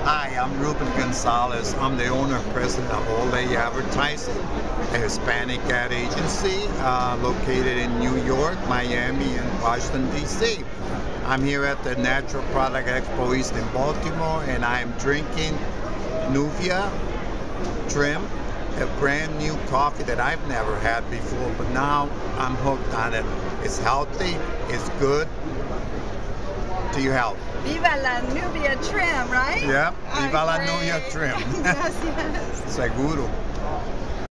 Hi, I'm Ruban Gonzalez. I'm the owner and president of All Day Advertising, a Hispanic ad agency located in New York, Miami, and Washington, D.C. I'm here at the Natural Product Expo East in Baltimore, and I'm drinking Nuvia Trim, a brand new coffee that I've never had before, but now I'm hooked on it. It's healthy, it's good to your health. Viva la Nuvia Trim, right? Yep, Viva la Nuvia Trim. Yes, yes. Seguro.